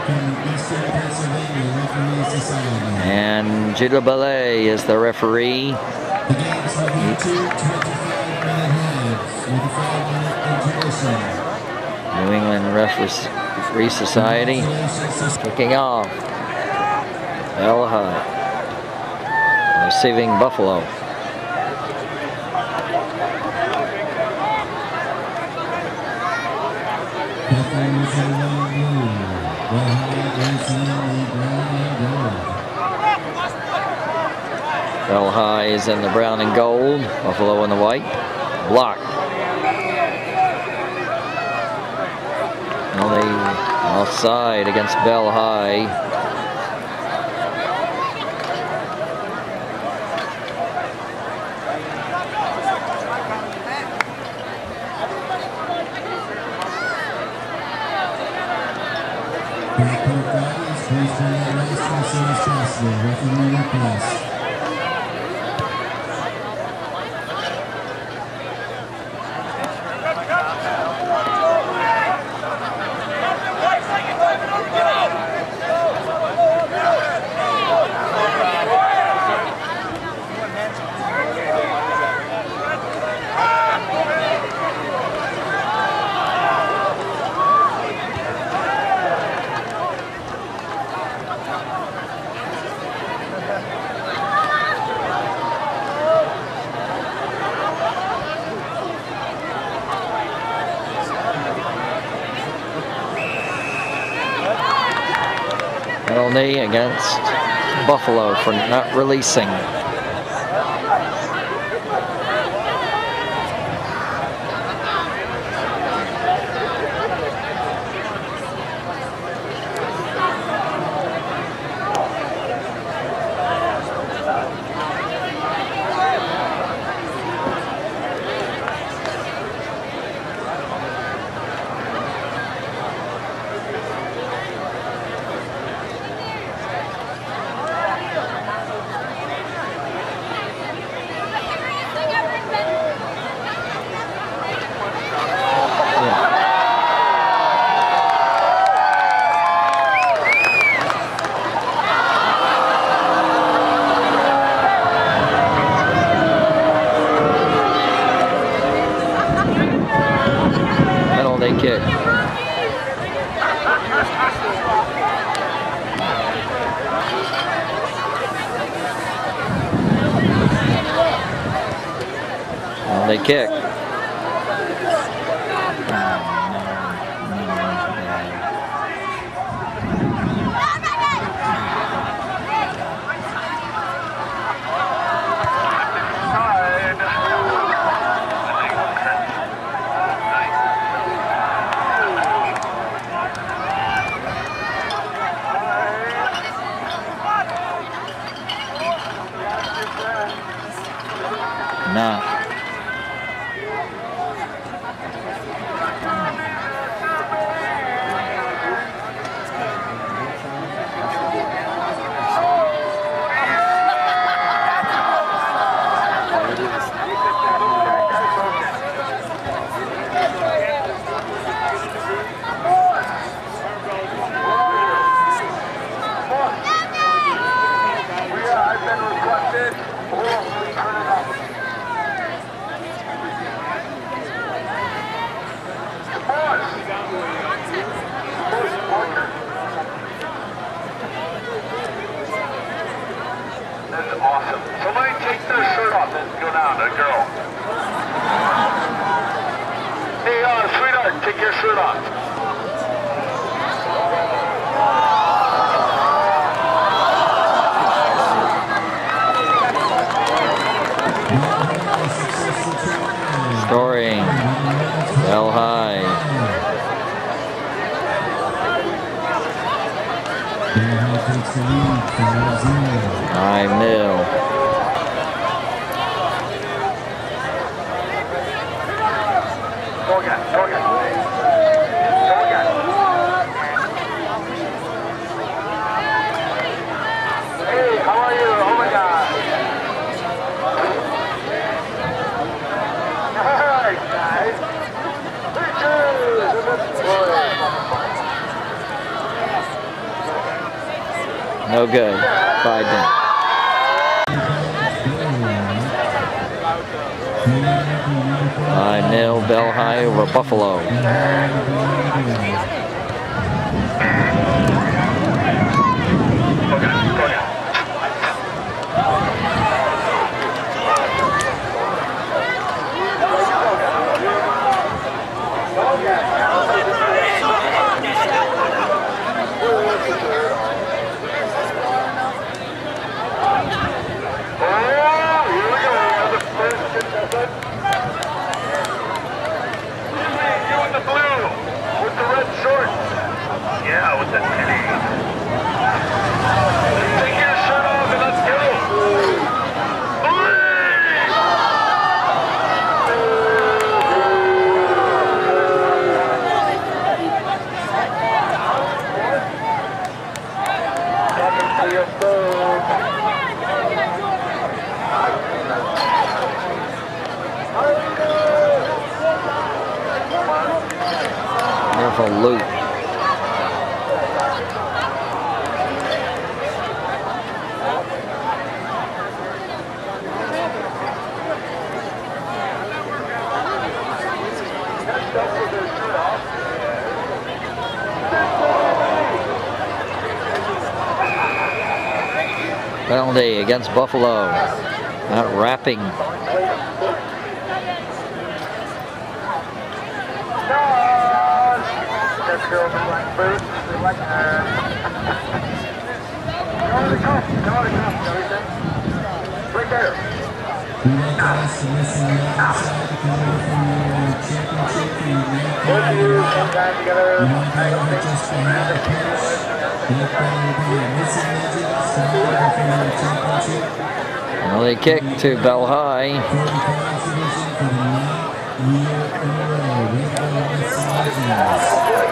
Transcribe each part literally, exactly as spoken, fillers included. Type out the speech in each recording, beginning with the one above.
And Judah Ballet is the referee. The games will be two twenty-five minute halves with a five minute intermission. New England Referee Society kicking off. Bell High receiving Buffalo. Bell High is in the brown and gold, Buffalo in the white. Block. Only offside against Bell High. Penalty against Buffalo for not releasing. Kick. Well, they kick. Nah. Awesome. Somebody take their shirt off and go down, a girl. Hey, uh, sweetheart, take your shirt off. Scoring. Bell High. Five nil. Go again, go again. Go again. Hey, how are you? Oh my God. Alright, guys. Pictures! No good. Five down. Five nil Bell High over Buffalo. Yeah, with the titty. Take your shirt off and let's go. Careful, Luke. Penalty against Buffalo. Not wrapping. Right there. We want guys to listen outside to come over from your championship for your main card. You want to go over just behind the post. That will be your missing legends to come over from your championship. Penalty kick to Bell High. forty-five division for the ninth year in a row. Rainbow Missing Legends.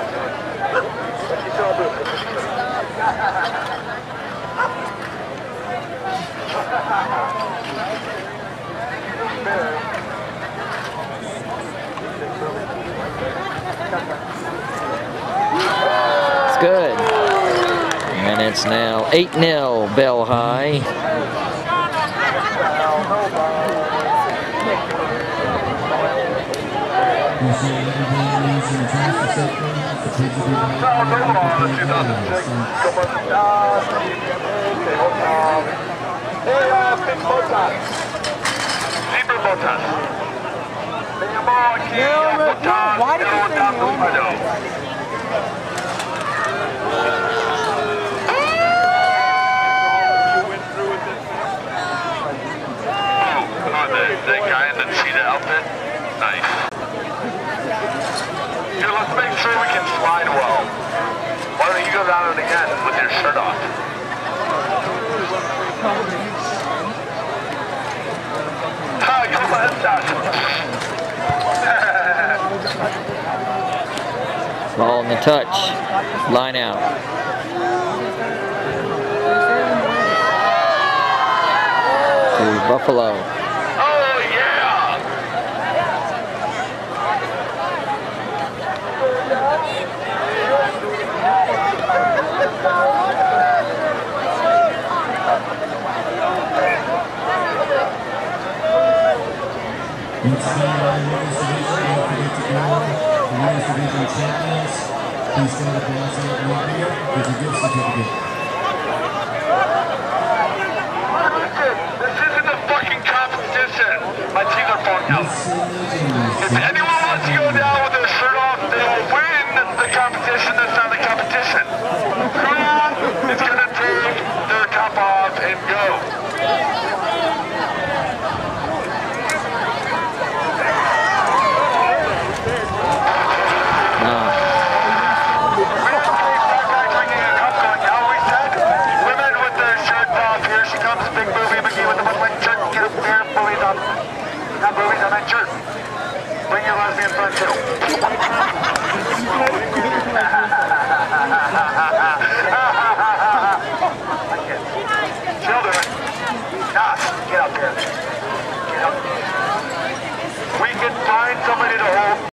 It's good. And it's now eight nil Bell High. Why did you say no? The guy in the cheetah outfit? Nice. Here, let's make sure we can slide well. Why don't you go down it again with your shirt off? Ah, come on, Josh. Ball in the touch. Line out. To Buffalo. Once again, all the winners division, don't forget to go. The winners division champions, please stand up and outside right here. There's a gift certificate. This isn't a fucking competition. My teeth are falling out. If anyone wants to go down with their shirt off, they will win the competition. That's not the competition. Who is going to take their top off and go? Not boobies on that shirt. Bring your lesbian friend too.